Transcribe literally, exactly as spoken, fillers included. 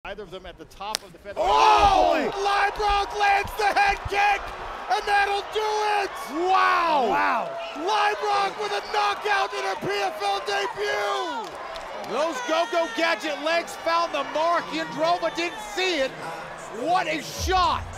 Either of them at the top of the featherweight. Oh! Oh, boy! Leibrock lands the head kick, and that'll do it! Wow! Wow! Leibrock with a knockout in her P F L debut! Those go-go gadget legs found the mark. Yandrova didn't see it. What a shot!